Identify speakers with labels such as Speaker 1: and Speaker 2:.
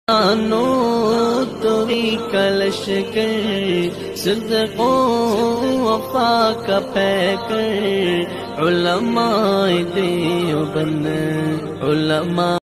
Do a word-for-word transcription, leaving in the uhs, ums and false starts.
Speaker 1: no तुरी कलश कर सिद्क़ो वफ़ा का पैकर उलमाए देवबंद उलमा